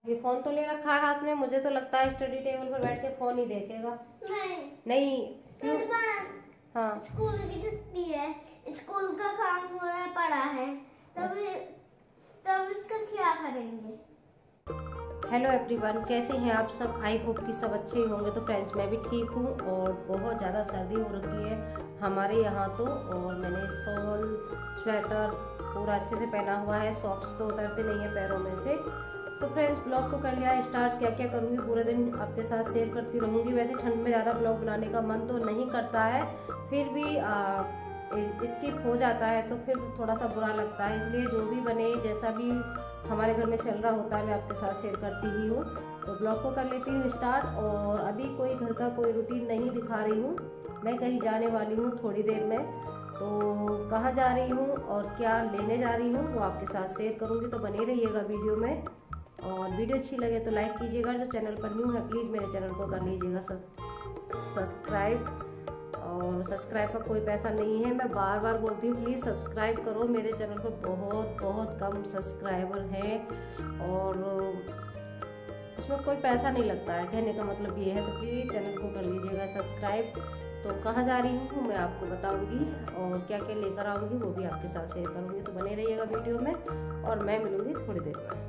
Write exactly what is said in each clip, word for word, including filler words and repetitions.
ये फोन तो ले रखा है हाथ में, मुझे तो लगता है स्टडी टेबल पर बैठ के फोन ही देखेगा। नहीं नहीं क्यों? हाँ स्कूल की छुट्टी है, स्कूल का काम हो रहा है, पढ़ा है, तब तब इसका क्या करेंगे। हेलो एवरीवन, कैसे हैं आप सब? आई होप कि सब अच्छे ही होंगे। तो फ्रेंड्स, मैं भी ठीक हूँ और बहुत ज़्यादा सर्दी हो रखी है हमारे यहाँ तो। और मैंने शॉल स्वेटर पूरा अच्छे से पहना हुआ है, सॉक्स तो उतरते नहीं है पैरों में से। तो फ्रेंड्स, ब्लॉग को कर लिया स्टार्ट। क्या क्या करूँगी पूरे दिन आपके साथ शेयर करती रहूँगी। वैसे ठंड में ज़्यादा ब्लॉग बनाने का मन तो नहीं करता है, फिर भी स्किप हो जाता है तो फिर थोड़ा सा बुरा लगता है। इसलिए जो भी बने, जैसा भी हमारे घर में चल रहा होता है, मैं आपके साथ शेयर करती ही हूँ। तो ब्लॉग को कर लेती हूँ स्टार्ट। और अभी कोई घर का कोई रूटीन नहीं दिखा रही हूँ, मैं कहीं जाने वाली हूँ थोड़ी देर में। तो कहाँ जा रही हूँ और क्या लेने जा रही हूँ वो आपके साथ शेयर करूँगी, तो बने रहिएगा वीडियो में। और वीडियो अच्छी लगे तो लाइक कीजिएगा, जो चैनल पर न्यू है प्लीज़ मेरे चैनल को कर लीजिएगा सब्सक्राइब। और सब्सक्राइब का कोई पैसा नहीं है, मैं बार बार बोलती हूँ प्लीज़ सब्सक्राइब करो। मेरे चैनल पर बहुत बहुत कम सब्सक्राइबर हैं और उसमें कोई पैसा नहीं लगता है, कहने का मतलब ये है। तो प्लीज़ चैनल को कर लीजिएगा सब्सक्राइब। तो कहाँ जा रही हूँ मैं आपको बताऊँगी और क्या क्या लेकर आऊँगी वो भी आपके साथ शेयर करूँगी। तो बने रहिएगा वीडियो में और मैं मिलूँगी थोड़ी देर में।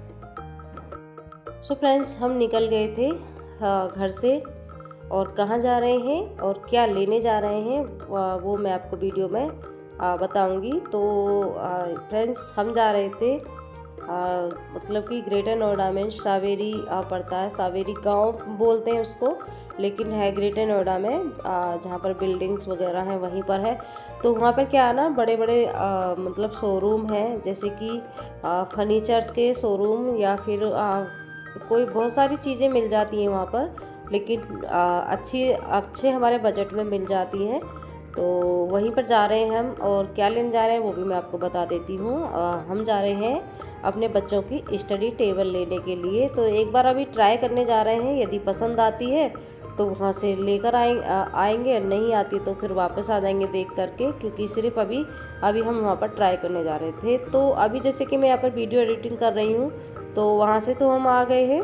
सो फ्रेंड्स, हम निकल गए थे घर से और कहाँ जा रहे हैं और क्या लेने जा रहे हैं वो मैं आपको वीडियो में बताऊंगी। तो फ्रेंड्स, हम जा रहे थे आ, मतलब कि ग्रेटर नोएडा में सावेरी पड़ता है, सावेरी गांव बोलते हैं उसको, लेकिन है ग्रेटर नोएडा में, जहाँ पर बिल्डिंग्स वगैरह हैं वहीं पर है। तो वहाँ पर क्या है ना, बड़े बड़े आ, मतलब शोरूम हैं, जैसे कि फर्नीचर्स के शोरूम या फिर आ, कोई बहुत सारी चीज़ें मिल जाती हैं वहाँ पर, लेकिन आ, अच्छी अच्छे हमारे बजट में मिल जाती हैं। तो वहीं पर जा रहे हैं हम। और क्या लेने जा रहे हैं वो भी मैं आपको बता देती हूँ। हम जा रहे हैं अपने बच्चों की स्टडी टेबल लेने के लिए। तो एक बार अभी ट्राई करने जा रहे हैं, यदि पसंद आती है तो वहाँ से लेकर आए आएंगे, नहीं आती तो फिर वापस आ जाएंगे देख करके, क्योंकि सिर्फ अभी अभी हम वहाँ पर ट्राई करने जा रहे थे। तो अभी जैसे कि मैं यहाँ पर वीडियो एडिटिंग कर रही हूँ, तो वहाँ से तो हम आ गए हैं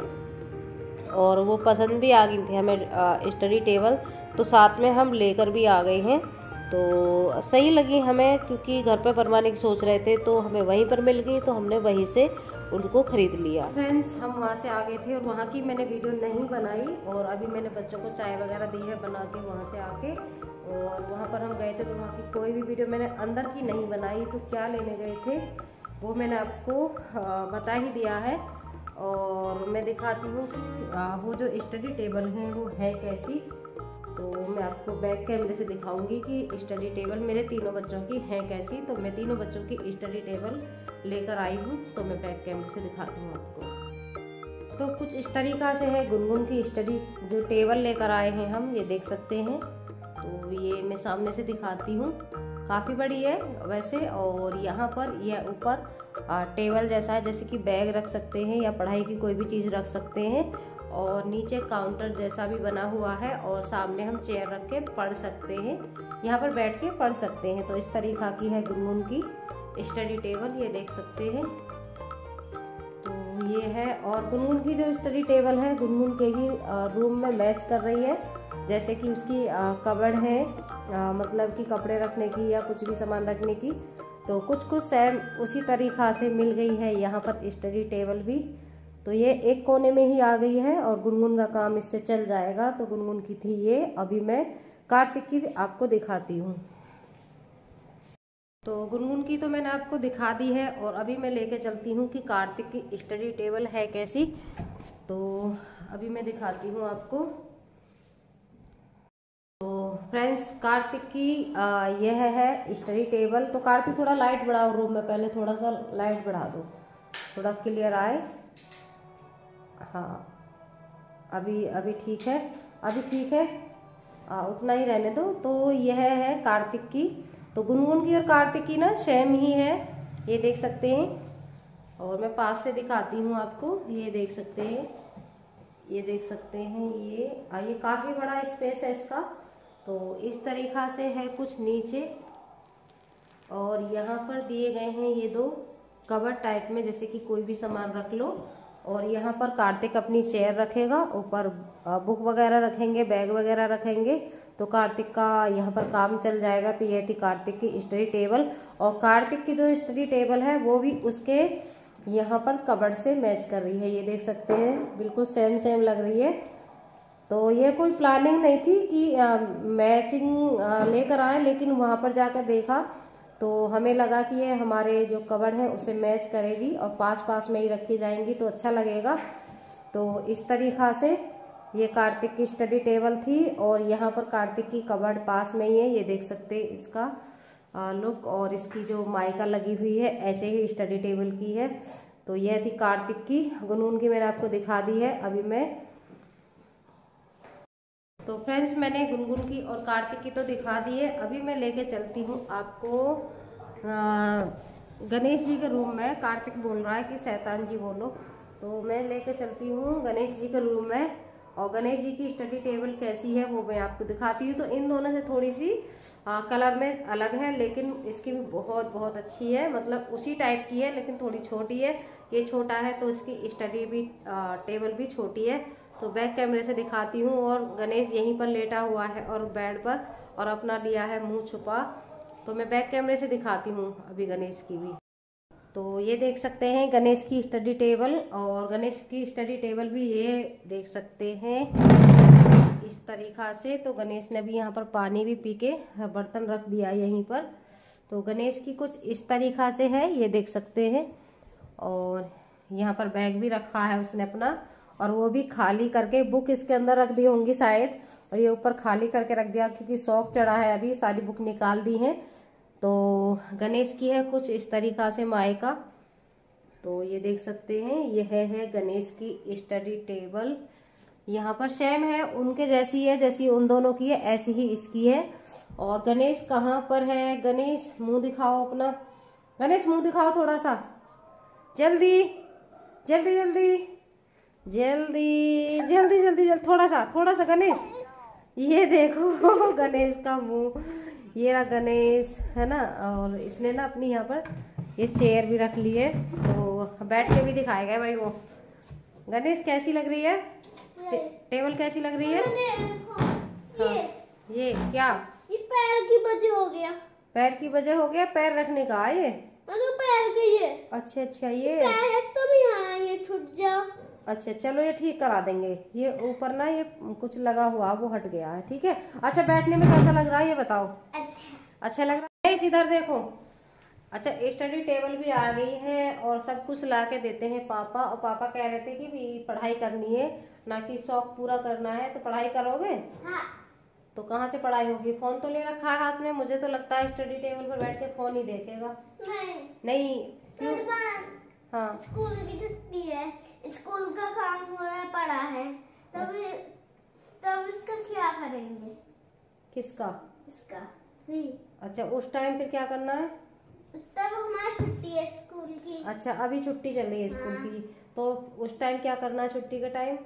और वो पसंद भी आ गई थी हमें स्टडी टेबल, तो साथ में हम लेकर भी आ गए हैं। तो सही लगी हमें, क्योंकि घर पर बनवाने की सोच रहे थे तो हमें वहीं पर मिल गई, तो हमने वहीं से उनको ख़रीद लिया। फ्रेंड्स, हम वहाँ से आ गए थे और वहाँ की मैंने वीडियो नहीं बनाई। और अभी मैंने बच्चों को चाय वगैरह दी है बना के वहाँ से आके। और वहाँ पर हम गए थे तो वहाँ की कोई भी वीडियो मैंने अंदर की नहीं बनाई। तो क्या लेने गए थे वो मैंने आपको बता ही दिया है। और मैं दिखाती हूँ कि वो जो स्टडी टेबल है वो है कैसी। तो मैं आपको बैक कैमरे से दिखाऊंगी कि स्टडी टेबल मेरे तीनों बच्चों की है कैसी। तो मैं तीनों बच्चों की स्टडी टेबल लेकर आई हूँ, तो मैं बैक कैमरे से दिखाती हूँ आपको। तो कुछ इस तरीक़ा से है गुनगुन की स्टडी जो टेबल लेकर आए हैं हम, ये देख सकते हैं। तो ये मैं सामने से दिखाती हूँ, काफ़ी बड़ी है वैसे। और यहाँ पर यह ऊपर टेबल जैसा है, जैसे कि बैग रख सकते हैं या पढ़ाई की कोई भी चीज़ रख सकते हैं। और नीचे काउंटर जैसा भी बना हुआ है और सामने हम चेयर रख के पढ़ सकते हैं, यहाँ पर बैठ के पढ़ सकते हैं। तो इस तरीक़ा की है गुनगुन की स्टडी टेबल, ये देख सकते हैं। तो ये है, और गुनगुन की जो स्टडी टेबल है गुनगुन के ही रूम में मैच कर रही है। जैसे कि उसकी कबर्ड है, आ, मतलब कि कपड़े रखने की या कुछ भी सामान रखने की, तो कुछ कुछ सेम उसी तरीक़ा से मिल गई है यहाँ पर स्टडी टेबल भी। तो ये एक कोने में ही आ गई है और गुनगुन का काम इससे चल जाएगा। तो गुनगुन की थी ये, अभी मैं कार्तिक की आपको दिखाती हूँ। तो गुनगुन की तो मैंने आपको दिखा दी है और अभी मैं लेके चलती हूँ कि कार्तिक की स्टडी टेबल है कैसी। तो अभी मैं दिखाती हूँ आपको। तो फ्रेंड्स, कार्तिक की आ, यह है स्टडी टेबल। तो कार्तिक थोड़ा लाइट बढ़ाओ रूम में, पहले थोड़ा सा लाइट बढ़ा दो, थोड़ा क्लियर आए। हाँ, अभी अभी ठीक है, अभी ठीक है, आ, उतना ही रहने दो। तो यह है कार्तिक की। तो गुनगुन की और कार्तिक की ना सेम ही है, ये देख सकते हैं। और मैं पास से दिखाती हूँ आपको, ये देख सकते हैं, ये देख सकते हैं। ये आ, ये काफ़ी बड़ा स्पेस है इसका। तो इस तरीक़ा से है कुछ नीचे। और यहाँ पर दिए गए हैं ये दो कवर टाइप में, जैसे कि कोई भी सामान रख लो। और यहाँ पर कार्तिक अपनी चेयर रखेगा, ऊपर बुक वगैरह रखेंगे, बैग वगैरह रखेंगे, तो कार्तिक का यहाँ पर काम चल जाएगा। तो ये थी कार्तिक की स्टडी टेबल, और कार्तिक की जो स्टडी टेबल है वो भी उसके यहाँ पर कबर्ड से मैच कर रही है। ये देख सकते हैं बिल्कुल सेम सेम लग रही है। तो ये कोई प्लानिंग नहीं थी कि आ, मैचिंग लेकर आए, लेकिन वहाँ पर जाकर देखा तो हमें लगा कि ये हमारे जो कबर्ड है उसे मैच करेगी और पास पास में ही रखी जाएंगी तो अच्छा लगेगा। तो इस तरीक़ा से ये कार्तिक की स्टडी टेबल थी, और यहाँ पर कार्तिक की कबर्ड पास में ही है। ये देख सकते हैं इसका लुक, और इसकी जो माइका लगी हुई है ऐसे ही स्टडी टेबल की है। तो यह थी कार्तिक की, गुनगुन की मैंने आपको दिखा दी है। अभी मैं तो फ्रेंड्स मैंने गुनगुन की और कार्तिक की तो दिखा दी है। अभी मैं लेके चलती हूँ आपको गणेश जी के रूम में। कार्तिक बोल रहा है कि शैतान जी बोलो, तो मैं लेके चलती हूँ गणेश जी के रूम में, और गणेश जी की स्टडी टेबल कैसी है वो मैं आपको दिखाती हूँ। तो इन दोनों से थोड़ी सी आ, कलर में अलग है, लेकिन इसकी भी बहुत बहुत अच्छी है, मतलब उसी टाइप की है लेकिन थोड़ी छोटी है। ये छोटा है तो इसकी स्टडी भी आ, टेबल भी छोटी है। तो बैक कैमरे से दिखाती हूँ, और गणेश यहीं पर लेटा हुआ है और बेड पर, और अपना लिया है मुंह छुपा। तो मैं बैक कैमरे से दिखाती हूँ अभी गणेश की भी। तो ये देख सकते हैं गणेश की स्टडी टेबल, और गणेश की स्टडी टेबल भी ये देख सकते हैं इस तरीक़ा से। तो गणेश ने भी यहाँ पर पानी भी पी के बर्तन रख दिया यहीं पर। तो गणेश की कुछ इस तरीक़ा से है, ये देख सकते हैं। और यहाँ पर बैग भी रखा है उसने अपना, और वो भी खाली करके बुक इसके अंदर रख दी होंगी शायद, और ये ऊपर खाली करके रख दिया क्योंकि शौक चढ़ा है। अभी सारी बुक निकाल दी हैं। तो गणेश की है कुछ इस तरीक़ा से माइका। तो ये देख सकते हैं ये है, है गणेश की स्टडी टेबल। यहाँ पर सेम है, उनके जैसी है, जैसी उन दोनों की है ऐसी ही इसकी है। और गणेश कहाँ पर है? गणेश मुंह दिखाओ अपना, गणेश मुंह दिखाओ थोड़ा सा, जल्दी जल्दी जल्दी जल्दी जल्दी जल्दी जल्दी थोड़ा सा थोड़ा सा गणेश, ये देखो गणेश का मुंह, ये रहा गणेश है ना। और इसने ना अपनी यहाँ पर ये चेयर भी रख ली है, तो बैठ के भी दिखाएगा भाई वो। गणेश कैसी लग रही है टे, टेबल कैसी लग रही है? हाँ, ये क्या ये पैर की वजह हो गया, पैर की वजह हो गया, पैर रखने का ये पैर के ये। अच्छा अच्छा, ये पैर तो भी हाँ ये छूट जा। अच्छा चलो ये ठीक करा देंगे। ये ऊपर ना ये कुछ लगा हुआ वो हट गया है, ठीक है। अच्छा बैठने में कैसा लग रहा है ये बताओ? अच्छा अच्छा लग रहा है। इधर देखो। अच्छा स्टडी टेबल भी आ गई है, और सब कुछ ला के देते हैं पापा। और पापा कह रहे थे कि भी पढ़ाई करनी है ना, कि शौक पूरा करना है। तो पढ़ाई करोगे? हाँ। तो कहाँ से पढ़ाई होगी? फोन तो ले रखा है हाथ में, मुझे तो लगता है स्टडी टेबल पर बैठ के फोन ही देखेगा। नहीं नहीं क्यों? हाँ स्कूल की छुट्टी है, स्कूल का काम हो रहा है, पढ़ा है, तब तब इसका क्या करेंगे? किसका? इसका भी। अच्छा उस टाइम फिर क्या करना है? तब हमारी छुट्टी है स्कूल की। अच्छा अभी छुट्टी चल रही है स्कूल हाँ। की, तो उस टाइम क्या करना है छुट्टी के टाइम?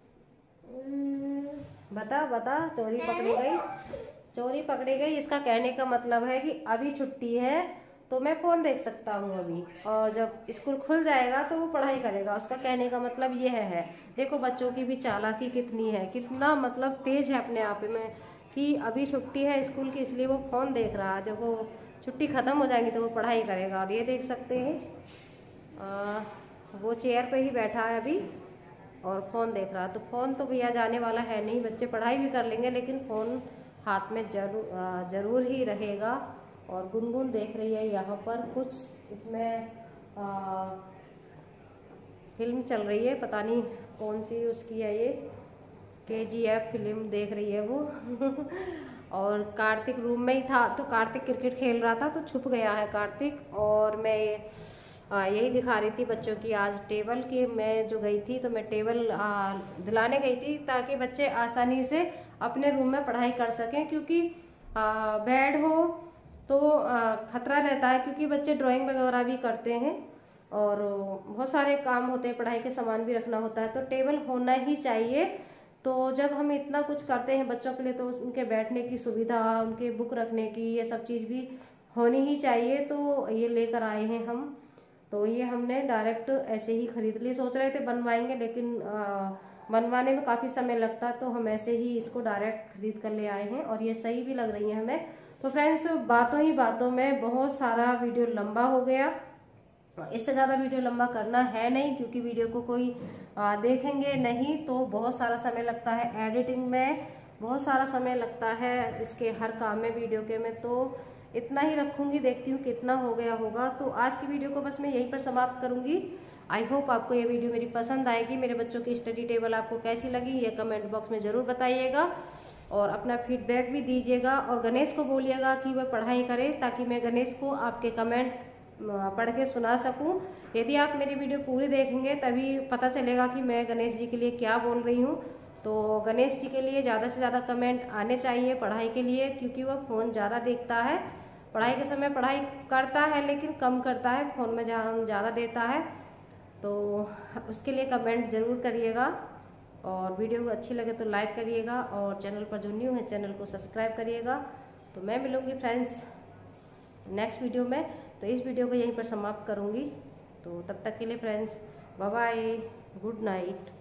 बता बता। चोरी पकड़ी गई, चोरी पकड़ी गई। इसका कहने का मतलब है कि अभी छुट्टी है तो मैं फोन देख सकता हूँ अभी, और जब स्कूल खुल जाएगा तो वो पढ़ाई करेगा। उसका कहने का मतलब ये है, है। देखो बच्चों की भी चालाकी कितनी है, कितना मतलब तेज है अपने आप में, कि अभी छुट्टी है स्कूल की इसलिए वो फोन देख रहा है, जब वो छुट्टी खत्म हो जाएगी तो वो पढ़ाई करेगा। और ये देख सकते हैं आ, वो चेयर पे ही बैठा है अभी और फोन देख रहा है। तो फोन तो भैया जाने वाला है नहीं, बच्चे पढ़ाई भी कर लेंगे लेकिन फोन हाथ में जरूर जरूर ही रहेगा। और गुनगुन देख रही है यहाँ पर कुछ, इसमें आ, फिल्म चल रही है, पता नहीं कौन सी उसकी है, ये के जी एफ फिल्म देख रही है वो और कार्तिक रूम में ही था, तो कार्तिक क्रिकेट खेल रहा था तो छुप गया है कार्तिक। और मैं आ, यही दिखा रही थी बच्चों की आज टेबल की। मैं जो गई थी तो मैं टेबल आ, दिलाने गई थी ताकि बच्चे आसानी से अपने रूम में पढ़ाई कर सकें, क्योंकि आ, बेड हो तो आ, खतरा रहता है, क्योंकि बच्चे ड्राइंग वगैरह भी करते हैं और बहुत सारे काम होते हैं, पढ़ाई के सामान भी रखना होता है, तो टेबल होना ही चाहिए। तो जब हम इतना कुछ करते हैं बच्चों के लिए तो उनके बैठने की सुविधा, उनके बुक रखने की, ये सब चीज़ भी होनी ही चाहिए। तो ये लेकर आए हैं हम। तो ये हमने डायरेक्ट ऐसे ही खरीद ली। सोच रहे थे बनवाएंगे, लेकिन आ, बनवाने में काफ़ी समय लगता, तो हम ऐसे ही इसको डायरेक्ट खरीद कर ले आए हैं और ये सही भी लग रही है हमें। तो फ्रेंड्स, बातों ही बातों में बहुत सारा वीडियो लंबा हो गया। इससे ज़्यादा वीडियो लंबा करना है नहीं, क्योंकि वीडियो को कोई आ, देखेंगे नहीं तो बहुत सारा समय लगता है एडिटिंग में, बहुत सारा समय लगता है इसके हर काम में, वीडियो के में। तो इतना ही रखूंगी, देखती हूँ कितना हो गया होगा। तो आज की वीडियो को बस मैं यहीं पर समाप्त करूंगी। आई होप आपको ये वीडियो मेरी पसंद आएगी। मेरे बच्चों की स्टडी टेबल आपको कैसी लगी ये कमेंट बॉक्स में ज़रूर बताइएगा और अपना फीडबैक भी दीजिएगा। और गणेश को बोलिएगा कि वह पढ़ाई करे, ताकि मैं गणेश को आपके कमेंट पढ़ के सुना सकूं। यदि आप मेरी वीडियो पूरी देखेंगे तभी पता चलेगा कि मैं गणेश जी के लिए क्या बोल रही हूँ। तो गणेश जी के लिए ज़्यादा से ज़्यादा कमेंट आने चाहिए पढ़ाई के लिए, क्योंकि वह फ़ोन ज़्यादा देखता है। पढ़ाई के समय पढ़ाई करता है लेकिन कम करता है, फ़ोन में ध्यान ज़्यादा देता है। तो उसके लिए कमेंट ज़रूर करिएगा और वीडियो अच्छी लगे तो लाइक करिएगा और चैनल पर जो न्यू है चैनल को सब्सक्राइब करिएगा। तो मैं मिलूँगी फ्रेंड्स नेक्स्ट वीडियो में। तो इस वीडियो को यहीं पर समाप्त करूँगी। तो तब तक के लिए friends bye bye, good night.